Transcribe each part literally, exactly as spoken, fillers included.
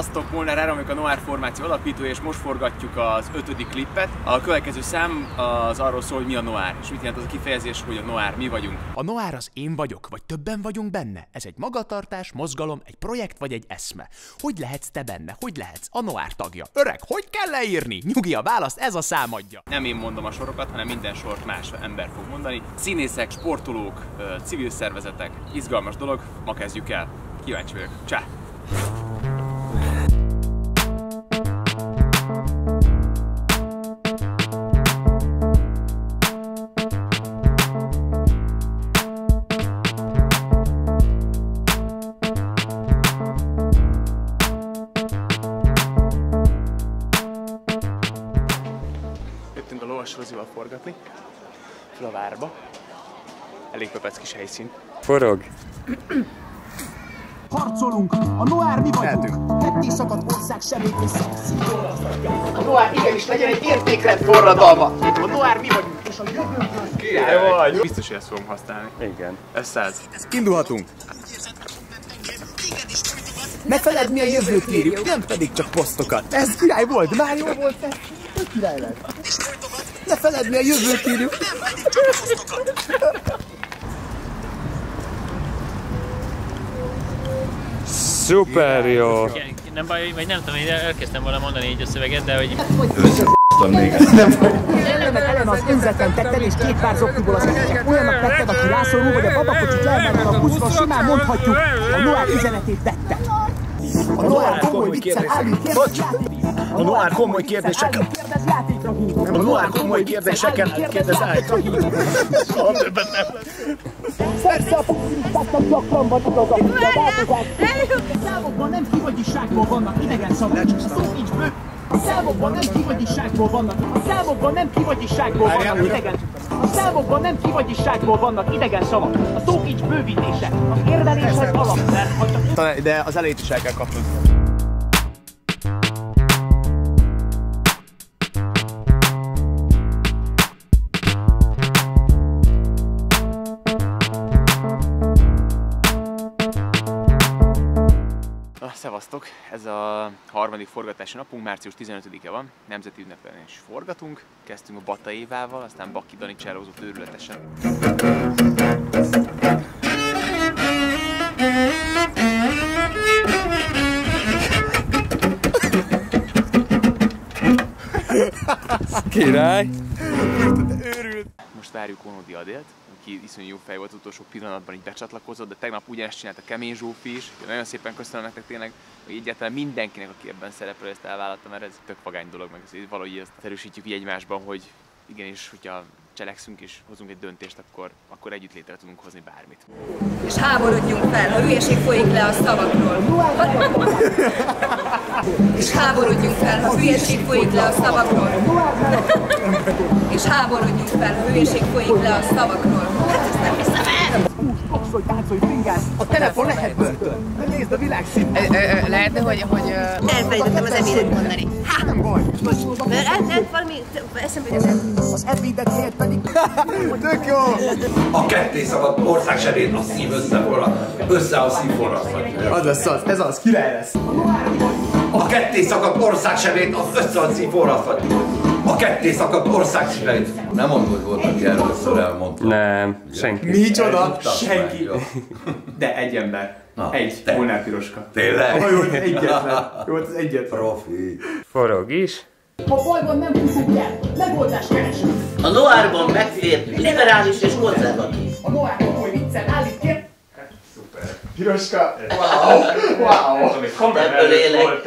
Szevasztok, Molnár Áron vagyok, a Noir formáció alapítója, és most forgatjuk az ötödik klippet. A következő szám az arról szól, hogy mi a Noir, és mit jelent az a kifejezés, hogy a Noir, mi vagyunk. A Noir az én vagyok, vagy többen vagyunk benne. Ez egy magatartás, mozgalom, egy projekt vagy egy eszme. Hogy lehetsz te benne? Hogy lehetsz a Noir tagja? Öreg, hogy kell leírni? Nyugi a választ, ez a szám adja. Nem én mondom a sorokat, hanem minden sort más ember fog mondani. Színészek, sportolók, civil szervezetek, izgalmas dolog, ma kezdjük el. Kíváncsi vagyok. Csá! Jöttünk a Lovas Rozival forgatni, fel a várba. Elég pepec kis helyszín. Forog! Harcolunk, a Noir mi vagyunk, ketté szakadt ország sebét és szakszívóra. A Noir igenis legyen egy értékrend forradalma! A Noir mi vagyunk, és a jövőnkről király vagy! Biztos, hogy ezt fogom használni. Igen. Ez száz. Indulhatunk! Ne feledd, mi a jövőt írjuk, nem pedig csak posztokat. Ez király volt, már jó volt ez. Ez király lett. Ne feledd, mi a jövőt írjuk. Szuper jó! Nem baj, vagy nem tudom, én elkezdtem volna mondani így a szöveget, de hogy... Ellenek ellen az önzetlen tetted és két pár zokniból az egyet. Olyannak tetted, aki rászorul, vagy a babakocsit elmennek a buszról, simán mondhatjuk, a Noir üzenetét tette. A Noir komoly viccel állít kérdezjátékra. A Noir komoly kérdéseket. A Noir komoly kérdéseket kérdez állítra hív. Soha többet nem lesz. Persze a foxilistáknak gyakran van igaza, de a változás. A számokban nem kivagyiságból vannak idegen szavak. A szó nincs bő. A számokban nem kivagyiságból vannak. A számokban nem kivagyiságból vannak idegen. A számokban nem kivagyiságból vannak idegen szavak. A szókincs bővítése. Az érvelés az alap, mert ha csak... De az elejét is el kell kapnod. Szevasztok! Ez a harmadik forgatási napunk, március tizenötödike van, nemzeti ünnepen is forgatunk. Kezdtünk a Bata Évával, aztán Baki Dani csellózott őrületesen. Király! Őrült! Most várjuk Onodi Adélt, aki iszonyú jó fej volt, utolsó pillanatban így becsatlakozott, de tegnap ugyanezt csinált a Kemény Zsófi is. Nagyon szépen köszönöm nektek tényleg, hogy egyáltalán mindenkinek, aki ebben szerepel, ezt elvállaltam, mert ez tök vagány dolog, meg ezt, valahogy ezt erősítjük így egymásban, hogy igenis, hogyha cselekszünk és hozunk egy döntést, akkor, akkor együtt létre tudunk hozni bármit. És háborodjunk fel, ha hülyeség folyik le a szavakról. És háborodjunk fel, ha hülyeség folyik le a szavakról. És háborodjunk fel, ha hülyeség folyik le a szavakról. Hát ezt nem hiszem el! Boxolj, táncolj, bringázz, a telefon lehet börtön. De nézd a világszínűt. Lehetne, hogy... hogy elfelejtettem az ebédet mondani. Hát nem baj. Mert ez valami eszembe jutott. Az ebédet helyett pedig... Tök jó! A ketté szakadt ország sebét a szív összeforrad. Össze a szív forrad. Az lesz az, ez az, király lesz! A ketté szakadt ország sebét az össze a szív forrad. A ketté szakadt ország sebét. Nem mondod, hogy volt, aki először elmondta. Nem, senki. Micsoda? Senki! De egy ember. Na, egy. te. Molnár Piroska. Tényleg? Jó, egyetlen. Jó, az egyetlen. Profi. Forog is. Ha bajban nem tudunk el, megoldást keresünk. A Noirban megfér liberális és konzervatív. A Noir komoly viccel állít kér... Szuper. Piroska. Wow! Wow! Ebből élek.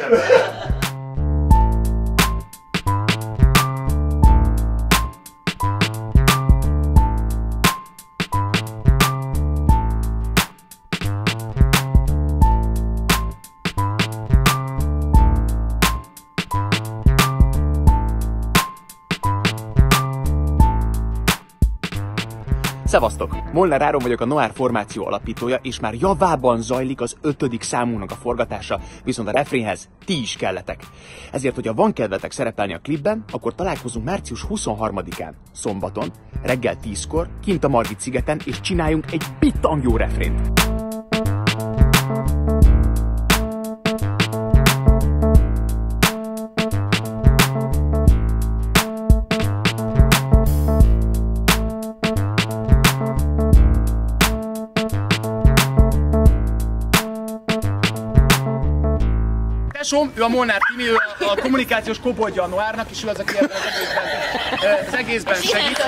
Szevasztok! Molnár Áron vagyok, a Noir formáció alapítója, és már javában zajlik az ötödik számunknak a forgatása, viszont a refrénhez ti is kelletek. Ezért, hogyha van kedvetek szerepelni a klipben, akkor találkozunk március huszonharmadikán, szombaton, reggel tízkor, kint a Margit szigeten, és csináljunk egy bitang jó refrént. társam, ő a Molnár Timi, ő a, a kommunikációs koboldja a Noárnak, és ő az, aki ebben az egészben, az egészben segít.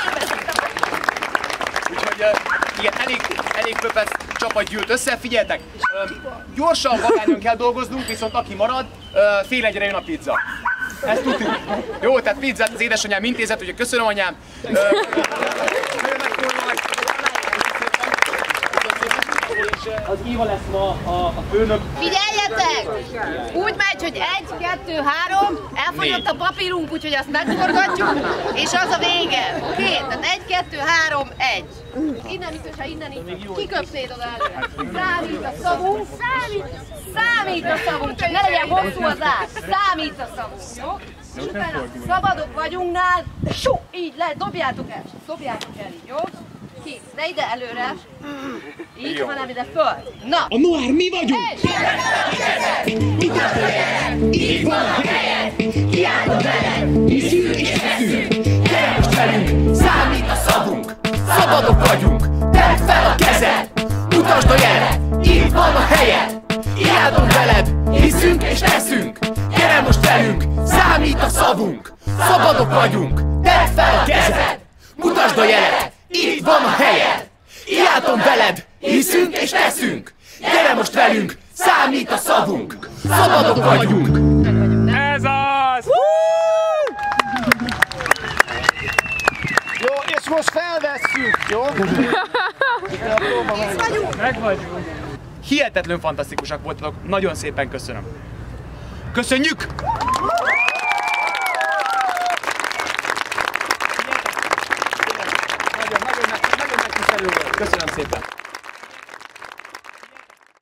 Úgyhogy igen, elég, elég pöpesz csapat gyűlt össze, figyeljetek! Gyorsan, vagányon kell dolgoznunk, viszont aki marad, fél egyre jön a pizza. Ezt tudjuk. Jó, tehát pizzát az édesanyám intézet, úgyhogy köszönöm anyám. Az Éva lesz ma a, a főnök. Figyeljetek! Úgy megy, hogy egy, kettő, három, elfogyott a papírunk, úgyhogy azt megforgatjuk, és az a vége. Oké? Tehát egy, kettő, három, egy. Innen is, és ha innen is, kiköpnéd oda előre. Számít a szavunk, számít, számít a szavunk, csak ne legyen hosszú az át. Számít a szavunk, jó? És utána szabadok vagyunknál, sú, így le, dobjátok el, dobjátok el így, jó? Ki, ne ide előre, így, hanem ide föl. Na! A Noár mi vagyunk! Így van a helyed! Kiállod veled! Hiszünk és teszünk! Gyere most velünk! Számít a szavunk! Szabadok vagyunk! Tedd fel a kezed! Mutasd a jelet! Így van a helyed! Kiállod veled! Hiszünk és teszünk! Gyere most velünk! Számít a szavunk! Szabadok vagyunk! Tedd fel a kezed! Mutasd a jelet! Itt van a helyed! Kiáltom veled! Hiszünk és teszünk! Gyere most velünk! Számít a szavunk! Szabadok vagyunk! Ez az! Jó, és most felvesszük, jó? Meg vagyunk. Hihetetlen fantasztikusak voltatok, nagyon szépen köszönöm. Köszönjük! Nagyon, nagyon, nagyon megtisztelő volt. Köszönöm szépen.